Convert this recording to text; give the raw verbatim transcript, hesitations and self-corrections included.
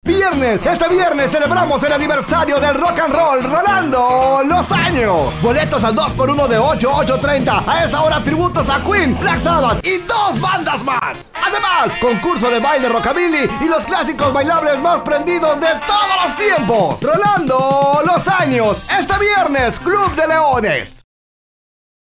Viernes, este viernes celebramos el aniversario del rock and roll, Rolando los años. Boletos al dos por uno de ocho, ocho treinta. A esa hora tributos a Queen, Black Sabbath y dos bandas más. Además, concurso de baile rockabilly y los clásicos bailables más prendidos de todos los tiempos. Rolando los años, este viernes, Club de Leones.